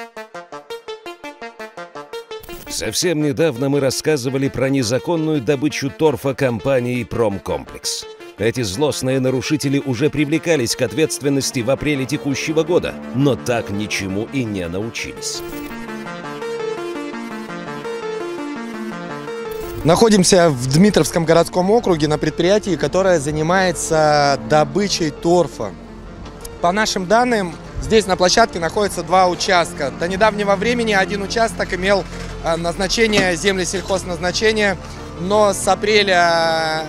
Совсем недавно мы рассказывали про незаконную добычу торфа компании «Промкомплекс». Эти злостные нарушители уже привлекались к ответственности в апреле текущего года, но так ничему и не научились. Находимся в Дмитровском городском округе на предприятии, которое занимается добычей торфа. По нашим данным, здесь на площадке находится два участка. До недавнего времени один участок имел назначение земли сельхозназначения, но с апреля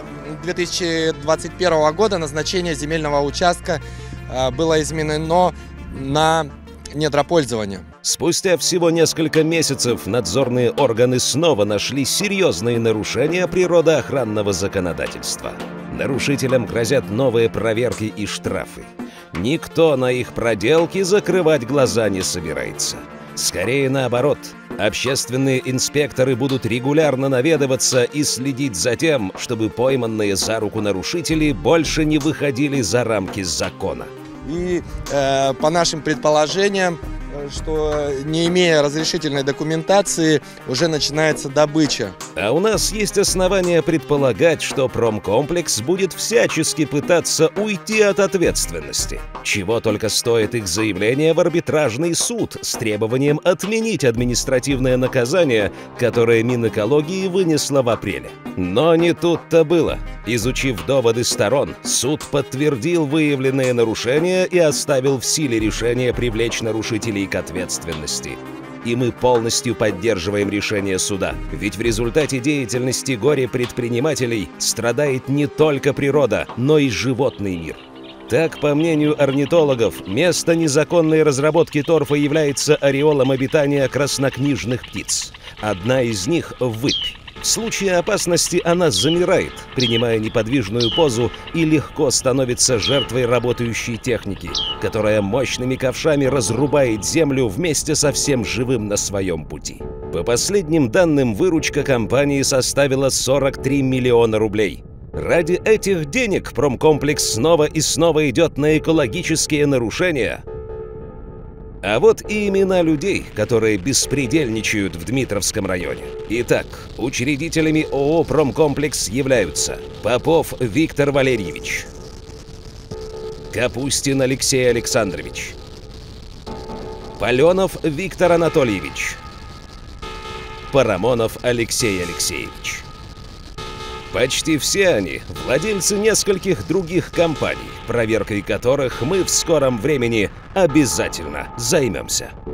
2021 года назначение земельного участка было изменено на недропользование. Спустя всего несколько месяцев надзорные органы снова нашли серьезные нарушения природоохранного законодательства. Нарушителям грозят новые проверки и штрафы. Никто на их проделки закрывать глаза не собирается. Скорее наоборот, общественные инспекторы будут регулярно наведываться и следить за тем, чтобы пойманные за руку нарушители больше не выходили за рамки закона. И по нашим предположениям, что не имея разрешительной документации, уже начинается добыча. А у нас есть основания предполагать, что Промкомплекс будет всячески пытаться уйти от ответственности. Чего только стоит их заявление в арбитражный суд с требованием отменить административное наказание, которое Минэкологии вынесло в апреле. Но не тут-то было. Изучив доводы сторон, суд подтвердил выявленные нарушения и оставил в силе решение привлечь нарушителей к ответственности. И мы полностью поддерживаем решение суда. Ведь в результате деятельности горе-предпринимателей страдает не только природа, но и животный мир. Так, по мнению орнитологов, место незаконной разработки торфа является ореолом обитания краснокнижных птиц. Одна из них — выпь. В случае опасности она замирает, принимая неподвижную позу, и легко становится жертвой работающей техники, которая мощными ковшами разрубает землю вместе со всем живым на своем пути. По последним данным, выручка компании составила 43 миллиона рублей. Ради этих денег Промкомплекс снова и снова идет на экологические нарушения. А вот и имена людей, которые беспредельничают в Дмитровском районе. Итак, учредителями ООО «Промкомплекс» являются Попов Виктор Валерьевич, Капустин Алексей Александрович, Паленов Виктор Анатольевич, Парамонов Алексей Алексеевич. Почти все они – владельцы нескольких других компаний, проверкой которых мы в скором времени обязательно займемся.